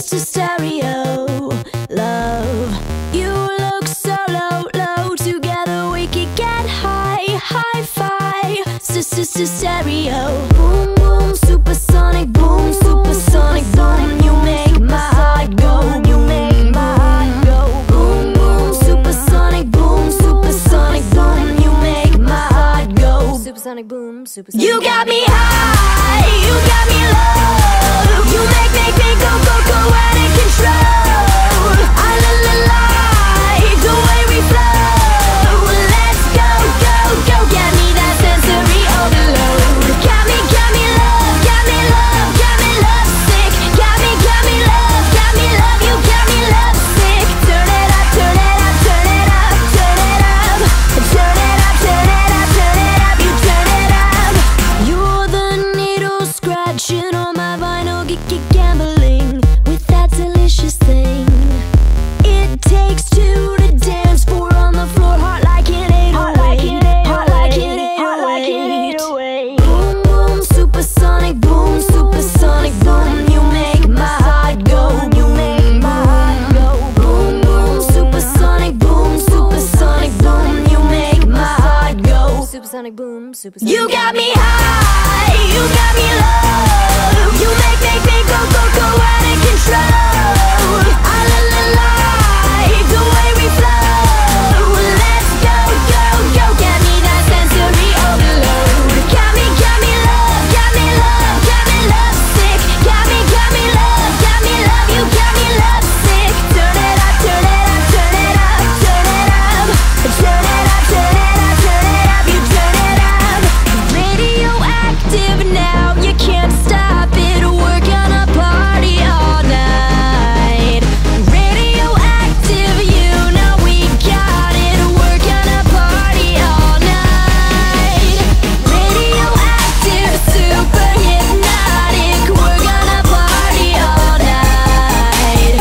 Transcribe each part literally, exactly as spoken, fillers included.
sister stereo. Love, you look so low, low. Together we could get high, high five. Sister stereo. Boom, boom, supersonic boom, supersonic boom. You make my heart go, you make my heart go. Boom, boom, supersonic boom, supersonic boom. You make my heart go. Supersonic boom, supersonic. You got me high, you got me low. You make, make me go, go, go out of control. I la la like the way we flow. Let's go, go, go. Get me that sensory overload. Got me, got me love, got me love, got me love sick. Got me, got me love, got me love. You got me love sick. Turn it up, turn it up, turn it up, turn it up. Turn it up, turn it up, turn it up. You turn it up. You're the needle scratching on my vinyl, get, get gambling with that delicious thing. It takes two to dance, four on the floor, heart like an eight oh eight, heart like an eight oh eight. Boom, boom, supersonic boom, supersonic boom. You make my heart go, you make my heart go. Boom, boom, supersonic boom, supersonic boom. You make my heart go. Supersonic boom, supersonic. You got me high, you got me low. You make, make me go, go, go out of control. I la la like the way we flow. Let's go, go, go. Get me that sensory overload. Got me, got me love, got me love, got me love sick. Got me, got me love, got me love. You got me love sick. Turn it up, turn it up, turn it up, turn it up. Turn it up, turn it up, turn it up. You turn it up. Radioactive now, you can't stop it. We're gonna party all night. Radioactive, you know we got it. We're gonna party all night. Radioactive, super hypnotic. We're gonna party all night.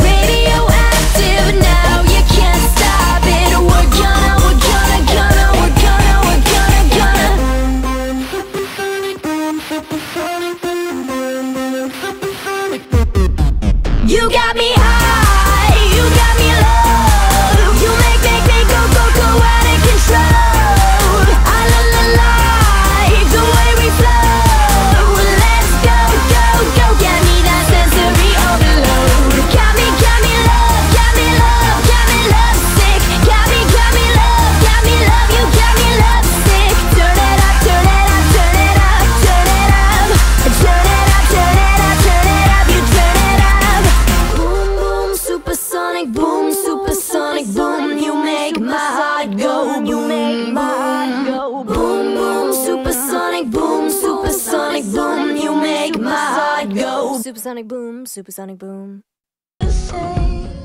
Radioactive now, you can't stop it. We're gonna, we're gonna, gonna, we're gonna, we're gonna, gonna. You got me high, you got me low. You make, make me go, go, go out of control. I la la like the way we flow. Let's go, go, go. Get me that sensory overload. Got me, got me love, got me love, got me love sick. Got me, got me love, got me love. You got me love sick. Turn it up, turn it up, turn it up, turn it up. Turn it up, turn it up, turn it up. You turn it up. Boom, boom, supersonic boom, supersonic boom. You make my heart go, you make my heart go. Boom, boom, supersonic boom, supersonic boom. You make my heart go. Supersonic boom, supersonic boom.